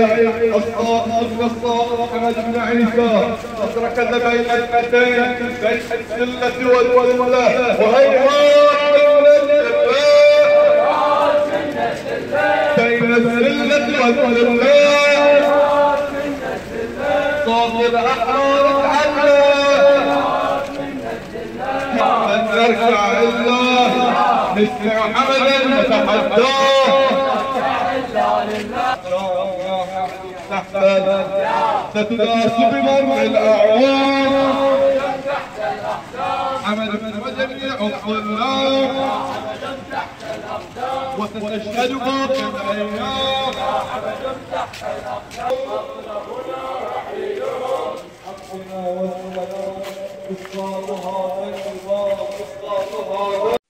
الشاعر الصائغ أحمد بن عيسى قد ركز بين الاثنتين بين السلة والوسلة بين السلة والوسلة صاغ أحرار نرجع الله نسمع حمدا نتحداه ستداس بمر الأعوام حمد وجميع الطلاب وستشهد باقي الأيام حقنا والسلام